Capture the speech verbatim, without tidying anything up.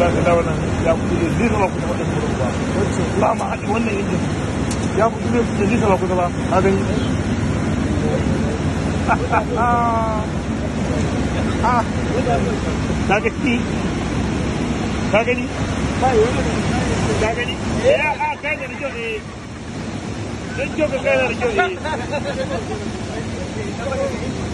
Allah ka dawo nan ya kudu da zai zama kusa wannan gurin ba ba ma haɗi wannan injin ya kudu da zai zama kusa ba a gani ka gani ka gani ka gani ya a kai da kyau ne don kyau ka kai da kyau ne